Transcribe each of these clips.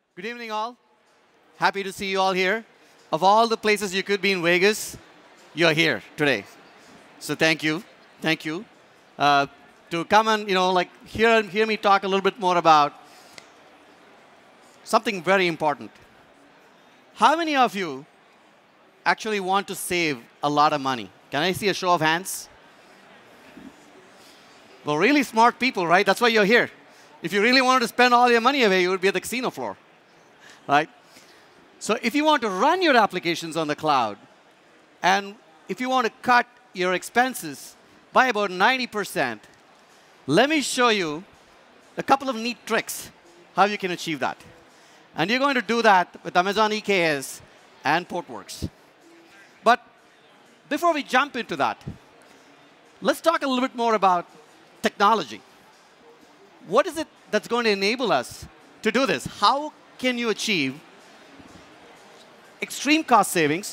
Good evening, all. Happy to see you all here. Of all the places you could be in Vegas, you're here today. So thank you. Thank you. To come and hear me talk a little bit more about something very important. How many of you actually want to save a lot of money? Can I see a show of hands? Well, really smart people, right? That's why you're here. If you really wanted to spend all your money away, you would be at the casino floor, right? So if you want to run your applications on the cloud, and if you want to cut your expenses by about 90%, let me show you a couple of neat tricks how you can achieve that. And you're going to do that with Amazon EKS and Portworx. But before we jump into that, let's talk a little bit more about technology. What is it that's going to enable us to do this? How can you achieve extreme cost savings,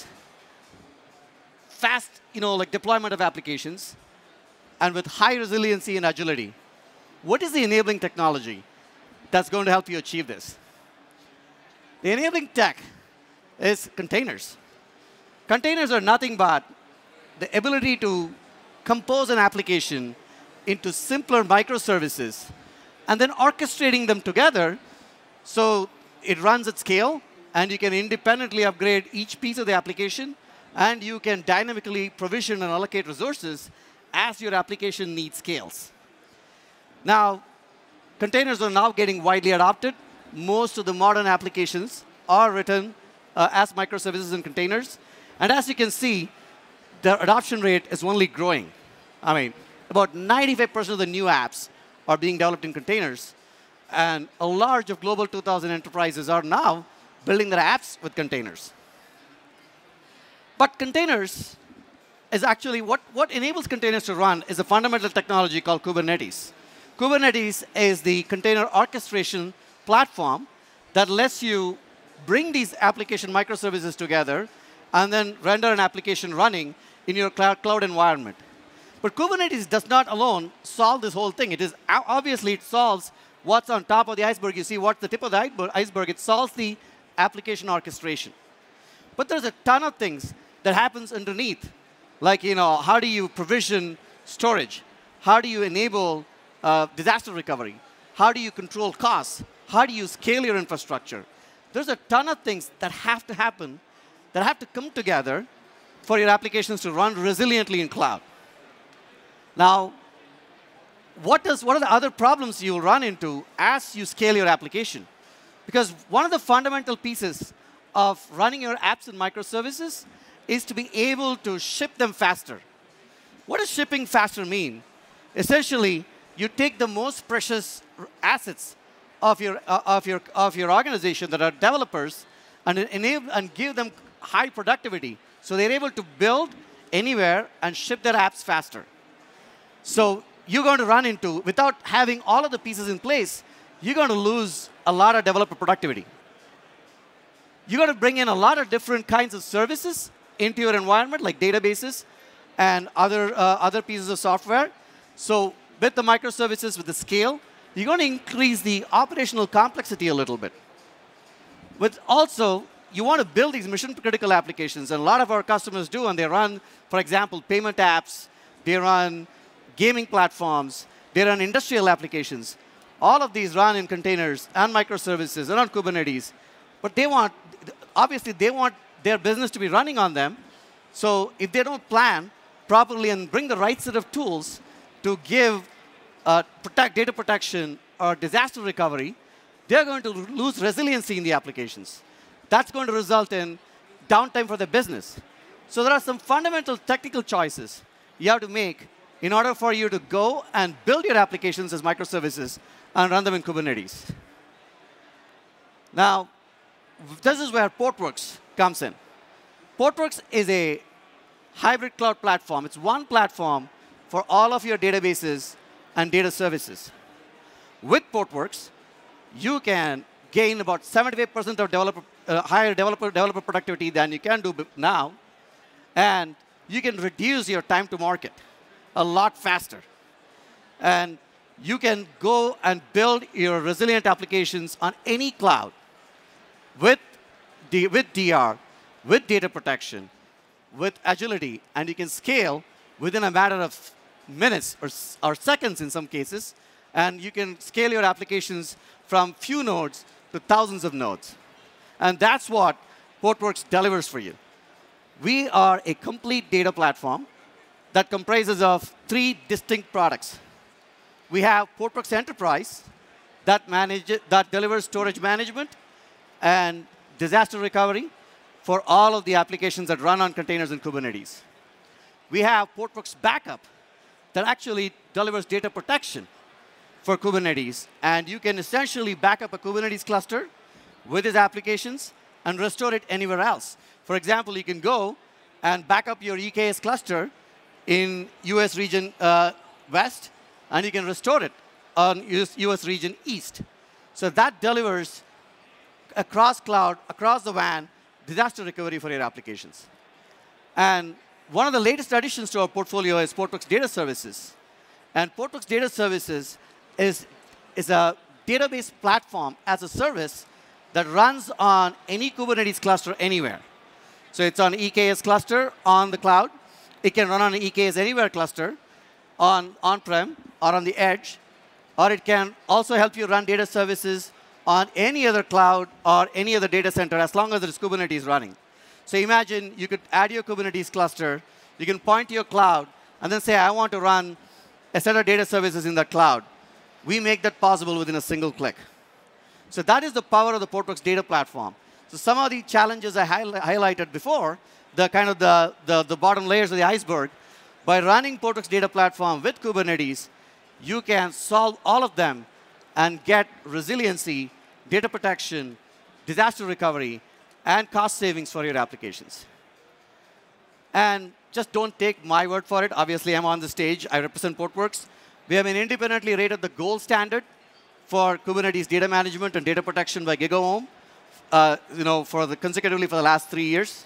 fast deployment of applications, and with high resiliency and agility? What is the enabling technology that's going to help you achieve this? The enabling tech is containers. Containers are nothing but the ability to compose an application into simpler microservices and then orchestrating them together so it runs at scale, and you can independently upgrade each piece of the application, and you can dynamically provision and allocate resources as your application needs scales. Now, containers are now getting widely adopted. Most of the modern applications are written as microservices and containers. And as you can see, the adoption rate is only growing. I mean, about 95% of the new apps are being developed in containers. And a large of Global 2000 enterprises are now building their apps with containers. But containers is actually what enables containers to run is a fundamental technology called Kubernetes. Kubernetes is the container orchestration platform that lets you bring these application microservices together and then render an application running in your cloud environment. But Kubernetes does not alone solve this whole thing. Obviously, it solves what's on top of the iceberg. You see what's the tip of the iceberg. It solves the application orchestration. But there's a ton of things that happens underneath, like how do you provision storage? How do you enable disaster recovery? How do you control costs? How do you scale your infrastructure? There's a ton of things that have to happen, that have to come together for your applications to run resiliently in cloud. Now, what are the other problems you'll run into as you scale your application? Because one of the fundamental pieces of running your apps and microservices is to be able to ship them faster. What does shipping faster mean? Essentially, you take the most precious assets of your organization that are developers and give them high productivity, so they're able to build anywhere and ship their apps faster. So you're going to run into, without having all of the pieces in place, you're going to lose a lot of developer productivity. You're going to bring in a lot of different kinds of services into your environment, like databases and other pieces of software. So with the microservices, with the scale, you're going to increase the operational complexity a little bit. But also, you want to build these mission-critical applications, and a lot of our customers do, and they run, for example, payment apps, they run gaming platforms, they run industrial applications. All of these run in containers and microservices and on Kubernetes. But obviously, they want their business to be running on them. So if they don't plan properly and bring the right set of tools to give data protection or disaster recovery, they're going to lose resiliency in the applications. That's going to result in downtime for the business. So there are some fundamental technical choices you have to make in order for you to go and build your applications as microservices and run them in Kubernetes. Now, this is where Portworx comes in. Portworx is a hybrid cloud platform. It's one platform for all of your databases and data services. With Portworx, you can gain about 75% of higher developer productivity than you can do now, and you can reduce your time to market a lot faster. And you can go and build your resilient applications on any cloud. with, with DR, with data protection, with agility, and you can scale within a matter of minutes or seconds in some cases, and you can scale your applications from few nodes to thousands of nodes. And that's what Portworx delivers for you. We are a complete data platform that comprises of 3 distinct products. We have Portworx Enterprise that delivers storage management and disaster recovery for all of the applications that run on containers in Kubernetes. We have Portworx Backup that actually delivers data protection for Kubernetes. And you can essentially back up a Kubernetes cluster with its applications and restore it anywhere else. For example, you can go and back up your EKS cluster in US region West, and you can restore it on US region East. So that delivers across cloud, across the WAN, disaster recovery for your applications. And one of the latest additions to our portfolio is Portworx Data Services. And Portworx Data Services is a database platform as a service that runs on any Kubernetes cluster anywhere. So it's on EKS cluster on the cloud. It can run on an EKS Anywhere cluster on-prem or on the edge. Or it can also help you run data services on any other cloud or any other data center as long as there's Kubernetes running. So imagine you could add your Kubernetes cluster. You can point to your cloud and then say, I want to run a set of data services in that cloud. We make that possible within a single click. So that is the power of the Portworx data platform. So some of the challenges I highlighted before, the kind of the bottom layers of the iceberg, by running Portworx data platform with Kubernetes, you can solve all of them and get resiliency, data protection, disaster recovery, and cost savings for your applications. And just don't take my word for it. Obviously, I'm on the stage. I represent Portworx. We have been independently rated the gold standard for Kubernetes data management and data protection by GigaOM, consecutively for the last 3 years.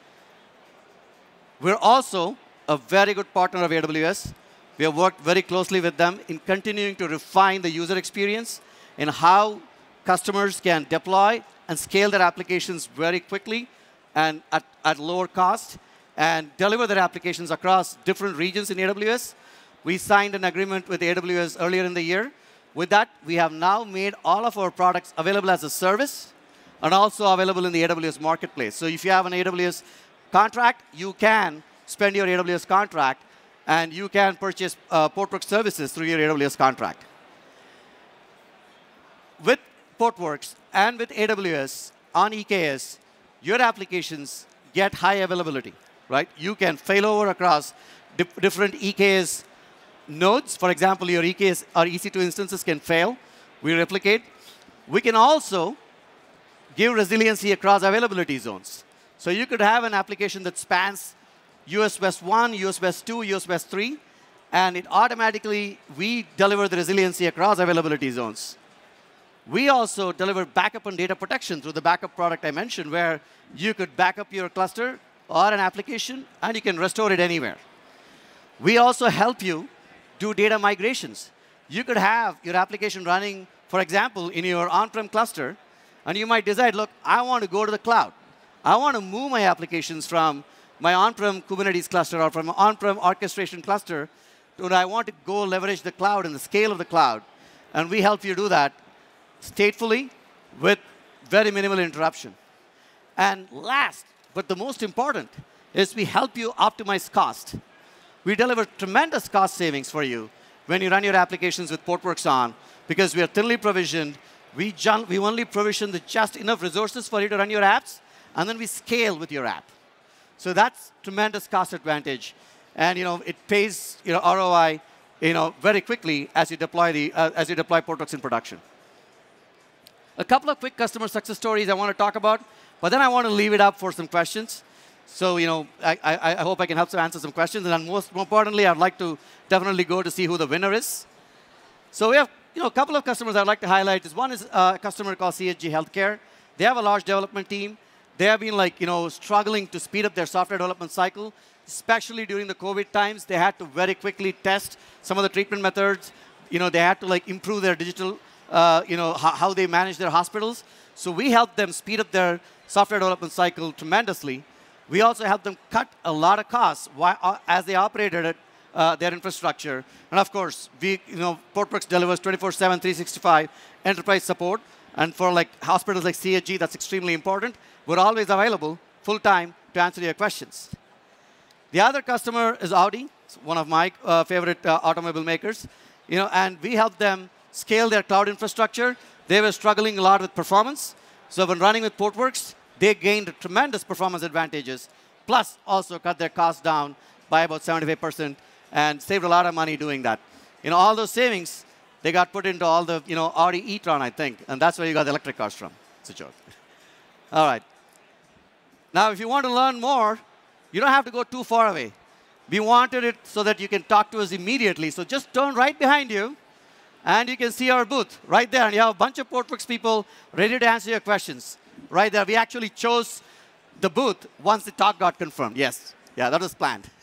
We're also a very good partner of AWS. We have worked very closely with them in continuing to refine the user experience and how customers can deploy and scale their applications very quickly and at lower cost and deliver their applications across different regions in AWS. We signed an agreement with AWS earlier in the year. With that, we have now made all of our products available as a service and also available in the AWS marketplace. So if you have an AWS contract, you can spend your AWS contract, and you can purchase Portworx services through your AWS contract. With Portworx and with AWS on EKS, your applications get high availability, right? You can fail over across different EKS nodes. For example, your EKS or EC2 instances can fail. We replicate. We can also give resiliency across availability zones. So you could have an application that spans US West 1, US West 2, US West 3, and it automatically, we deliver the resiliency across availability zones. We also deliver backup and data protection through the backup product I mentioned, where you could back up your cluster or an application, and you can restore it anywhere. We also help you do data migrations. You could have your application running, for example, in your on-prem cluster, and you might decide, look, I want to go to the cloud. I want to move my applications from my on-prem Kubernetes cluster or from an on-prem orchestration cluster to I want to go leverage the cloud and the scale of the cloud. And we help you do that statefully with very minimal interruption. And last, but the most important, is we help you optimize cost. We deliver tremendous cost savings for you when you run your applications with Portworx on, because we are thinly provisioned. We only provision just enough resources for you to run your apps, and then we scale with your app. So that's tremendous cost advantage, and it pays ROI very quickly as you deploy Portworx in production. A couple of quick customer success stories I want to talk about, but then I want to leave it up for some questions. So I hope I can help to answer some questions, and more importantly, I'd like to definitely go to see who the winner is. So we have a couple of customers I'd like to highlight. One is a customer called CHG Healthcare. They have a large development team. They have been struggling to speed up their software development cycle, especially during the COVID times. They had to very quickly test some of the treatment methods. They had to improve their digital how they manage their hospitals. So we help them speed up their software development cycle tremendously. We also help them cut a lot of costs as they operated their infrastructure. And of course, Portworx delivers 24/7, 365 enterprise support. And for hospitals like CHG, that's extremely important. We're always available full-time to answer your questions. The other customer is Audi. It's one of my favorite automobile makers. And we help them scale their cloud infrastructure. They were struggling a lot with performance. So when running with Portworx, they gained tremendous performance advantages, plus also cut their costs down by about 75% and saved a lot of money doing that. All those savings, they got put into all the Audi e-tron, I think. And that's where you got the electric cars from. It's a joke. All right. Now, if you want to learn more, you don't have to go too far away. We wanted it so that you can talk to us immediately. So just turn right behind you, and you can see our booth right there. And you have a bunch of Portworx people ready to answer your questions right there. We actually chose the booth once the talk got confirmed. Yes. Yeah, that was planned.